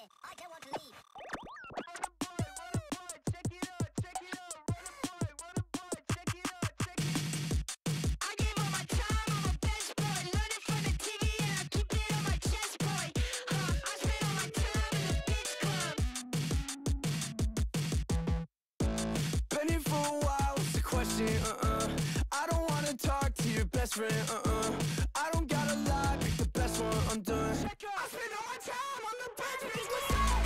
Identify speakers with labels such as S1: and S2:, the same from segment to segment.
S1: here. I don't want to leave.
S2: I don't wanna talk to your best friend, I don't gotta lie, pick the best one, I'm done. I spend all my time on the bench, bitch, what's up?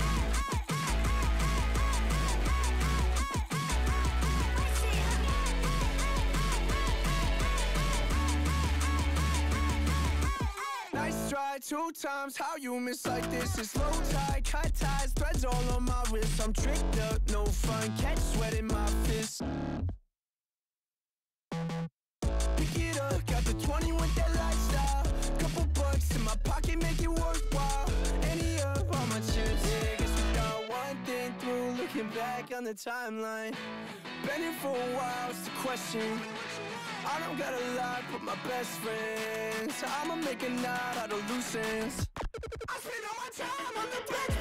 S2: Nice try, 2 times, how you miss like this? It's low tide, cut ties, threads all on my wrist. I'm tricked up, no fun, catch sweat in my fist. Got the 20 with that lifestyle. Couple bucks in my pocket, make it worthwhile. Any up on my chips, yeah. Guess we got one thing through. Looking back on the timeline, been here for a while, it's the question. I don't gotta lie, but my best friends, I'ma make a knot out of loose ends. I spend all my time on the bench.